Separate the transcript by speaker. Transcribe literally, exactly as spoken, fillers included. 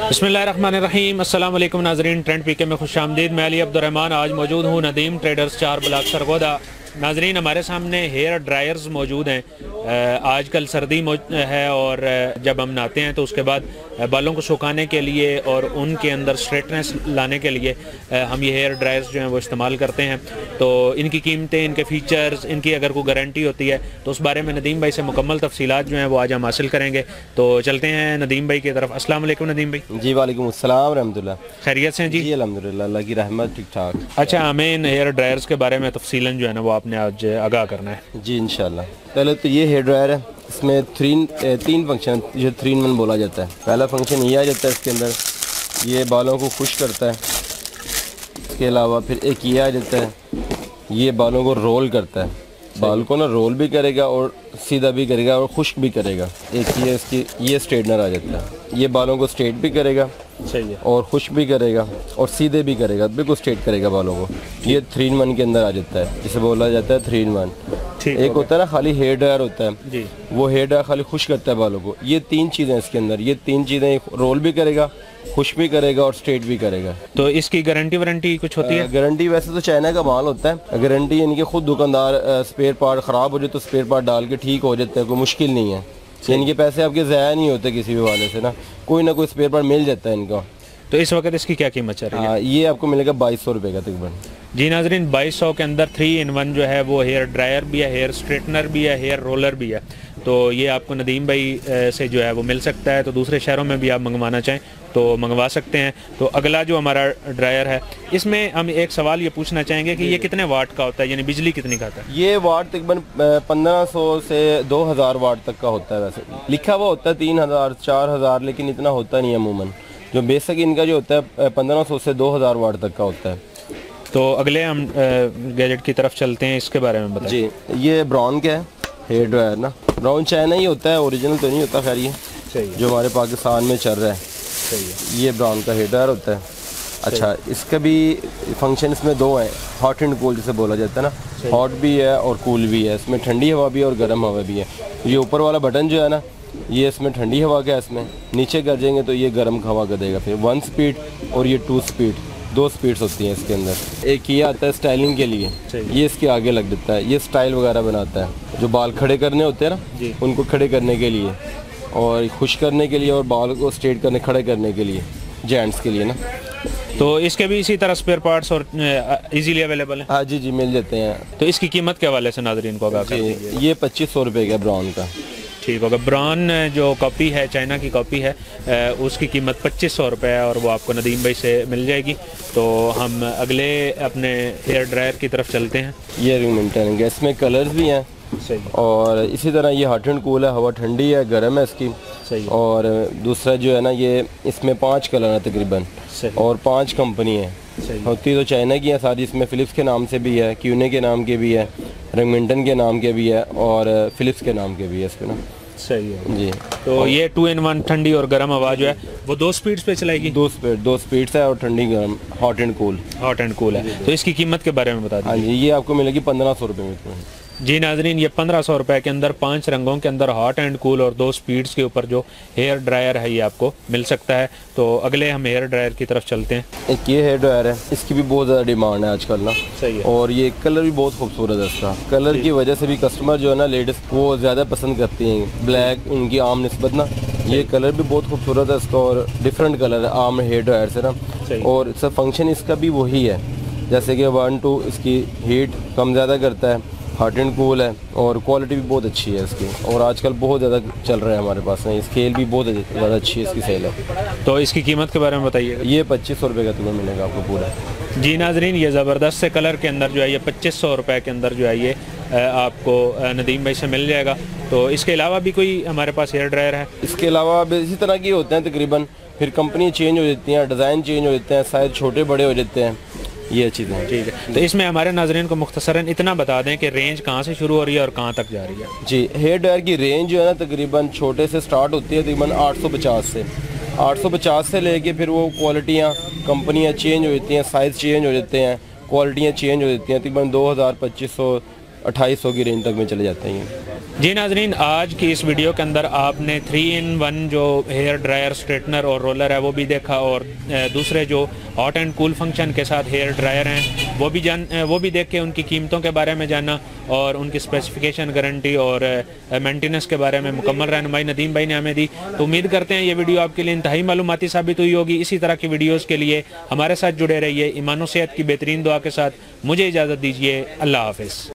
Speaker 1: बिस्मिल्लाहिर्रहमानिर्रहीम। अस्सलाम वालेकुम नाज़रीन, ट्रेंड पीके में खुश आमदीद। मैं अली अब्दुर्रहमान आज मौजूद हूँ नदीम ट्रेडर्स चार ब्लॉक सरगोदा। नाज़रीन, हमारे सामने हेयर ड्रायर्स मौजूद हैं। आजकल सर्दी है और जब हम नहाते हैं तो उसके बाद बालों को सुखाने के लिए और उनके अंदर स्ट्रेटनेस लाने के लिए हम ये हेयर ड्रायर्स जो हैं वो इस्तेमाल करते हैं। तो इनकी कीमतें, इनके फ़ीचर्स, इनकी अगर कोई गारंटी होती है तो उस बारे में नदीम भाई से मुकम्मल तफसीलात जो हैं वो आज हम हासिल करेंगे। तो चलते हैं नदीम भाई की तरफ। अस्सलाम वालेकुम नदीम भाई।
Speaker 2: जी वालेकुम अस्सलाम रहमतुल्लाह।
Speaker 1: खैरियत से जी?
Speaker 2: जी अल्हम्दुलिल्लाह, अल्लाह की रहमत, ठीक ठाक।
Speaker 1: अच्छा, हमें इन हेयर ड्रायर्स के बारे में तफसीलन जो है ना वो आपने आज आगाह करना है।
Speaker 2: जी इंशाल्लाह। पहले तो ये हेयर ड्रायर है, इसमें थ्री तीन फंक्शन जो थ्री इन वन बोला जाता है। पहला फंक्शन ये आ जाता है, इसके अंदर ये बालों को खुश करता है। इसके अलावा फिर एक ये आ जाता है, ये बालों को रोल करता है। बाल को ना रोल भी करेगा और सीधा भी करेगा और खुश्क भी करेगा। एक ये इसकी ये स्ट्रेटनर आ जाता है, ये बालों को स्ट्रेट भी करेगा, सही है, और खुश्क भी करेगा और सीधे भी करेगा, बिल्कुल स्ट्रेट करेगा बालों को। ये थ्री इन वन के अंदर आ जाता है, जिसे बोला जाता है थ्री इन वन। एक होता है ना खाली हेयर ड्रायर होता है जी, वो हेयर ड्रायर खाली खुश करता है बालों को। ये तीन चीज़ें इसके अंदर, ये तीन चीज़ें रोल भी करेगा, खुश भी करेगा और स्ट्रेट भी करेगा।
Speaker 1: तो इसकी गारंटी वारंटी कुछ होती है?
Speaker 2: गारंटी वैसे तो चाइना का माल होता है। गारंटी यानी कि खुद दुकानदार स्पेयर पार्ट ख़राब हो जाए तो स्पेयर पार्ट डाल के ठीक हो जाता है, कोई मुश्किल नहीं है। इनके पैसे आपके ज़ाया नहीं होते किसी भी वाले से ना, कोई ना कोई स्पेयर पार्ट मिल जाता है इनका।
Speaker 1: तो इस वक्त इसकी क्या कीमत चल रही है?
Speaker 2: ये आपको मिलेगा बाईस सौ रुपये का तकरीबन।
Speaker 1: जी नाजरीन, बाईस सौ के अंदर थ्री इन वन जो है वो हेयर ड्रायर भी है, हेयर स्ट्रेटनर भी है, हेयर रोलर भी है। तो ये आपको नदीम भाई से जो है वो मिल सकता है। तो दूसरे शहरों में भी आप मंगवाना चाहें तो मंगवा सकते हैं। तो अगला जो हमारा ड्रायर है, इसमें हम एक सवाल ये पूछना चाहेंगे कि ये कितने वाट का होता है, यानी बिजली कितनी खाता है?
Speaker 2: ये वाट तकरीबन पंद्रह सौ से दो हज़ार वाट तक का होता है। वैसे लिखा हुआ होता है तीन हज़ार चार हज़ार, लेकिन इतना होता नहीं है अमूमन। जो बेसिक इनका जो होता है पंद्रह सौ से दो हज़ार वाट तक का होता है।
Speaker 1: तो अगले हम गैजेट की तरफ चलते हैं, इसके बारे में बताएं।
Speaker 2: जी, ये ब्राउन का है हेयर ड्रायर ना, ब्राउन चाइना ही होता है, ओरिजिनल तो नहीं होता। खैर ये
Speaker 1: सही
Speaker 2: जो हमारे पाकिस्तान में चल रहा है,
Speaker 1: सही है,
Speaker 2: ये ब्राउन का हेयर ड्रायर होता है। अच्छा, इसका भी फंक्शन इसमें दो हैं, हॉट एंड कूल जिसे बोला जाता है ना। हॉट भी है और कूल भी है, इसमें ठंडी हवा भी है और गर्म हवा भी है। ये ऊपर वाला बटन जो है ना, ये इसमें ठंडी हवा का है, इसमें नीचे कर जाएंगे तो ये गर्म हवा का देगा। फिर वन स्पीड और ये टू स्पीड, दो स्पीड्स होती हैं इसके अंदर। एक ये आता है स्टाइलिंग के लिए, ये इसके आगे लग देता है, ये स्टाइल वगैरह बनाता है। जो बाल खड़े करने होते हैं ना, उनको खड़े करने के लिए और खुश करने के लिए और बाल को स्ट्रेट करने खड़े करने के लिए, जेंट्स के लिए ना।
Speaker 1: तो इसके भी इसी तरह स्पेयर पार्ट्स और इजीली अवेलेबल हैं?
Speaker 2: हाँ जी जी, मिल जाते हैं।
Speaker 1: तो इसकी कीमत के हवाले से नाज़रीन को आगाह कर दीजिए।
Speaker 2: ये पच्चीस सौ रुपये का ब्राउन का।
Speaker 1: ठीक होगा। ब्राउन जो कॉपी है, चाइना की कॉपी है, उसकी कीमत पच्चीस सौ रुपये है और वो आपको नदीम भाई से मिल जाएगी। तो हम अगले अपने हेयर ड्रायर की तरफ चलते हैं।
Speaker 2: ये रिंगमिंटन है, इसमें कलर्स भी हैं,
Speaker 1: सही, और
Speaker 2: इसी तरह ये हॉट एंड कूल है, हवा ठंडी है, गर्म है इसकी,
Speaker 1: सही।
Speaker 2: और दूसरा जो है ना, ये इसमें पांच कलर हैं तकरीबन और पांच कंपनी है। होती तो चाइना की है सारी, इसमें फ़िलिप्स के नाम से भी है, क्यूने के नाम के भी है, रिंगमिंटन के नाम के भी है और फ़िलिप्स के नाम के भी है इसमें ना।
Speaker 1: सही है
Speaker 2: जी।
Speaker 1: तो ये टू इन वन ठंडी और गर्म हवा जो है वो दो स्पीड्स पे चलाएगी? दो
Speaker 2: स्पीड दो स्पीड्स है और ठंडी गर्म, hot and cool.
Speaker 1: Hot and cool है। तो इसकी कीमत के बारे में बता दीजिए।
Speaker 2: हाँ जी, ये आपको मिलेगी पंद्रह सौ रुपये में।
Speaker 1: जी नाजरीन, ये पंद्रह सौ रुपये के अंदर पांच रंगों के अंदर हॉट एंड कूल और दो स्पीड्स के ऊपर जो हेयर ड्रायर है ये आपको मिल सकता है। तो अगले हम हेयर ड्रायर की तरफ चलते हैं।
Speaker 2: एक ये हेयर ड्रायर है, इसकी भी बहुत ज़्यादा डिमांड है आजकल ना।
Speaker 1: सही है।
Speaker 2: और ये कलर भी बहुत खूबसूरत है इसका। कलर की वजह से भी कस्टमर जो है ना, लेडीज़ वो ज़्यादा पसंद करती हैं ब्लैक, उनकी आम निस्बत ना। ये कलर भी बहुत खूबसूरत है इसका और डिफरेंट कलर है आम हेयर ड्रायर से ना। और इसका फंक्शन इसका भी वही है, जैसे कि वन टू इसकी हीट कम ज़्यादा करता है, हॉट एंड कूल है और क्वालिटी भी बहुत अच्छी है इसकी। और आजकल बहुत ज़्यादा चल रहा है हमारे पास में, स्केल भी बहुत ज़्यादा अच्छी है इसकी सेल है।
Speaker 1: तो इसकी कीमत के बारे में बताइए।
Speaker 2: ये पच्चीस सौ रुपये का तुम्हें मिलेगा आपको पूरा।
Speaker 1: जी नाजरीन, ये ज़बरदस्त से कलर के अंदर जो है ये पच्चीस सौ रुपये के अंदर जो है ये आपको नदीम भाई से मिल जाएगा। तो इसके अलावा भी कोई हमारे पास हेयर ड्रायर है?
Speaker 2: इसके अलावा इसी तरह के होते हैं तकरीबन, फिर कंपनी चेंज हो जाती हैं, डिज़ाइन चेंज हो जाते हैं, साइज छोटे बड़े हो जाते हैं, ये चीज़ें हैं।
Speaker 1: ठीक है। तो इसमें हमारे नाज़रीन को मुख्तसरन इतना बता दें कि रेंज कहाँ से शुरू हो रही है और कहाँ तक जा रही है?
Speaker 2: जी, हेयर ड्रायर की रेंज जो है ना तकरीबन छोटे से स्टार्ट होती है तकरीबन आठ सौ पचास से आठ सौ पचास से लेके फिर वो क्वालिटियाँ, कंपनियाँ चेंज हो जाती हैं, साइज़ चेंज हो जाते हैं, क्वालिटियाँ चेंज हो जाती हैं, तकरीबन दो हज़ार पच्चीस सौ अट्ठाईस सौ की रेंज तक में चले जाते हैं।
Speaker 1: जी नाजरीन, आज की इस वीडियो के अंदर आपने थ्री इन वन जो हेयर ड्रायर, स्ट्रेटनर और रोलर है वो भी देखा, और दूसरे जो हॉट एंड कूल फंक्शन के साथ हेयर ड्रायर हैं वो भी जान वो भी देख के उनकी कीमतों के बारे में जाना और उनकी स्पेसिफिकेशन, गारंटी और मेंटेनेंस के बारे में मुकम्मल रहनुमाई नदीम भाई ने हमें दी। तो उम्मीद करते हैं ये वीडियो आपके लिए इंतहाई मालूमाती साबित हुई होगी। इसी तरह की वीडियोज़ के लिए हमारे साथ जुड़े रहिए। ईमान और सेहत की बेहतरीन दुआ के साथ मुझे इजाज़त दीजिए। अल्लाह हाफ़िज़।